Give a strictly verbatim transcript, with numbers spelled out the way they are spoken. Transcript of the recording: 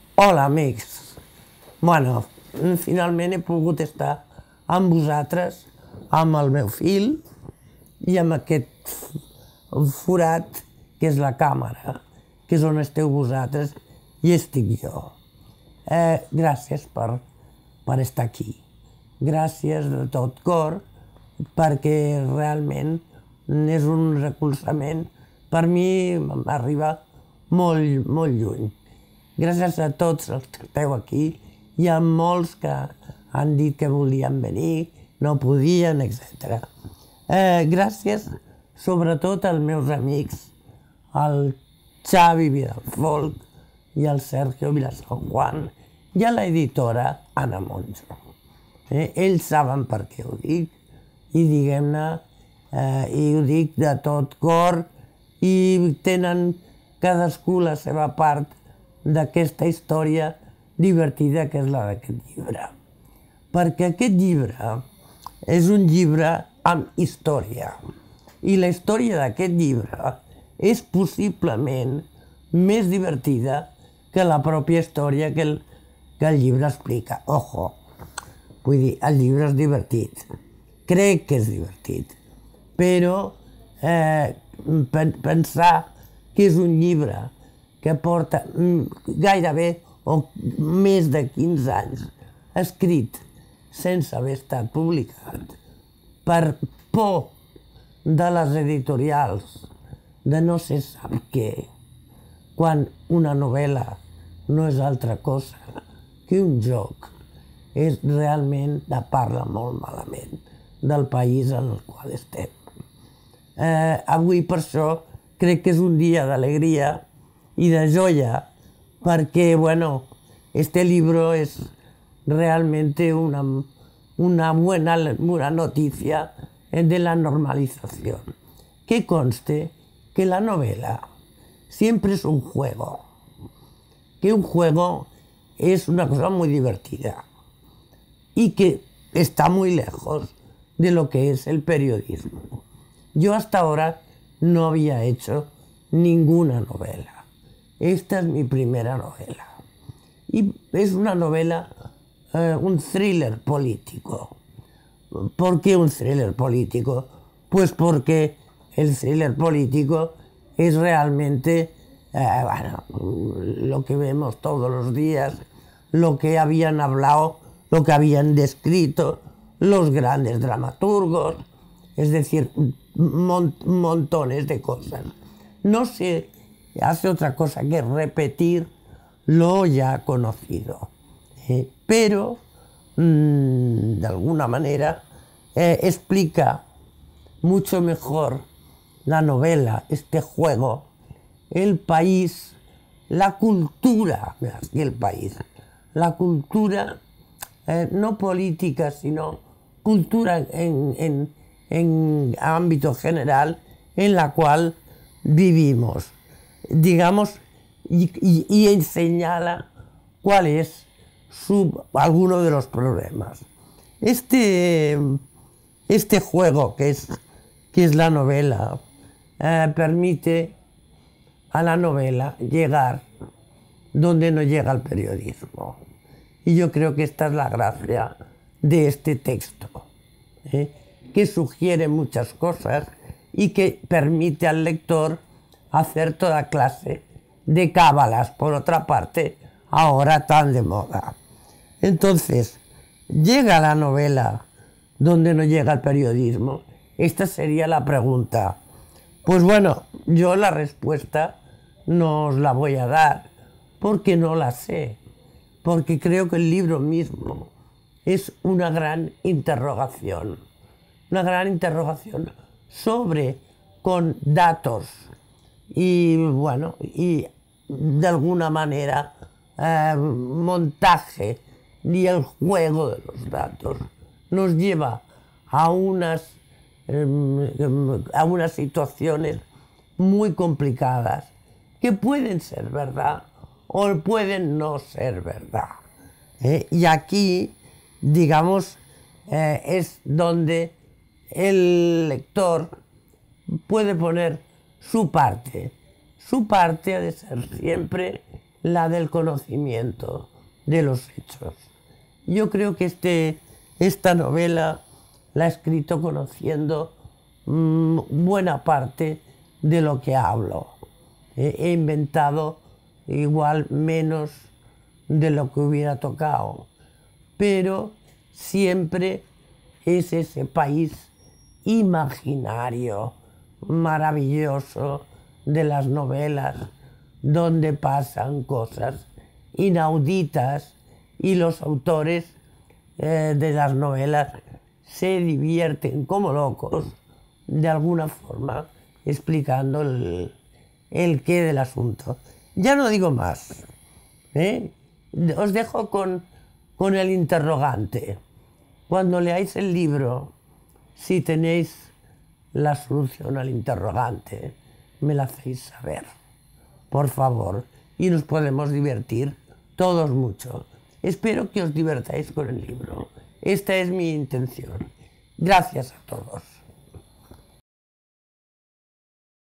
Hola, amics. Bueno, finalment he pogut estar amb vosaltres, amb el meu fill i amb aquest forat que és la càmera, que és on esteu vosaltres i estic jo. Eh, gràcies per, per estar aquí. Gràcies de tot cor, perquè realment és un recolzament. Per mi m'arriba molt, molt lluny. Gràcies a tots els que esteu aquí. Hi ha molts que han dit que volien venir, no podien, etcètera. Eh, gràcies sobretot als meus amics, al Xavi Vidalfolch i al Sergio Vilasanjuan i a l'editora Anna Monjo. Eh, ells saben per què ho dic i diguem-ne, eh, i ho dic de tot cor i tenen cadascú la seva part d'aquesta història divertida que és la d'aquest llibre. Perquè aquest llibre és un llibre amb història. I la història d'aquest llibre és possiblement més divertida que la pròpia història que el, que el llibre explica. Ojo, vull dir, el llibre és divertit. Crec que és divertit. Però eh, pensar que és un llibre que porta gairebé o més de quinze anys escrit sense haver estat publicat per por de les editorials de no se sap què, quan una novel·la no és altra cosa que un joc, és realment de parla molt malament del país en el qual estem. Eh, avui per això crec que és un dia d'alegria y de joya, porque, bueno, este libro es realmente una, una buena, buena noticia de la normalización. Que conste que la novela siempre es un juego, que un juego es una cosa muy divertida y que está muy lejos de lo que es el periodismo. Yo hasta ahora no había hecho ninguna novela. Esta es mi primera novela. Y es una novela, eh, un thriller político. ¿Por qué un thriller político? Pues porque el thriller político es realmente eh, bueno, lo que vemos todos los días, lo que habían hablado, lo que habían descrito los grandes dramaturgos, es decir, mon montones de cosas. No sé, hace otra cosa que repetir lo ya conocido. Eh, pero, mmm, de alguna manera, eh, explica mucho mejor la novela, este juego, el país, la cultura, más que el país, la cultura, eh, no política, sino cultura en, en, en ámbito general, en la cual vivimos. Digamos, y, y, y señala cuál es su, alguno de los problemas. Este, este juego que es, que es la novela eh, permite a la novela llegar donde no llega el periodismo. Y yo creo que esta es la gracia de este texto, ¿eh? que sugiere muchas cosas y que permite al lector hacer toda clase de cábalas, por otra parte, ahora tan de moda. Entonces, ¿llega la novela donde no llega el periodismo? Esta sería la pregunta. Pues bueno, yo la respuesta no os la voy a dar, porque no la sé, porque creo que el libro mismo es una gran interrogación, una gran interrogación sobre, con datos, y bueno, y de alguna manera eh, montaje y el juego de los datos nos lleva a unas, eh, a unas situaciones muy complicadas que pueden ser verdad o pueden no ser verdad. ¿eh? Y aquí, digamos, eh, es donde el lector puede poner su parte. Su parte ha de ser siempre la del conocimiento de los hechos. Yo creo que este, esta novela la he escrito conociendo mmm, buena parte de lo que hablo. He, he inventado igual menos de lo que hubiera tocado, pero siempre es ese país imaginario, maravilloso de las novelas, donde pasan cosas inauditas y los autores eh, de las novelas se divierten como locos, de alguna forma, explicando el, el qué del asunto. Ya no digo más, ¿eh? Os dejo con, con el interrogante. Cuando leáis el libro, si tenéis la solución al interrogante, me la hacéis saber, por favor, y nos podemos divertir todos mucho. Espero que os divertáis con el libro. Esta es mi intención. Gracias a todos.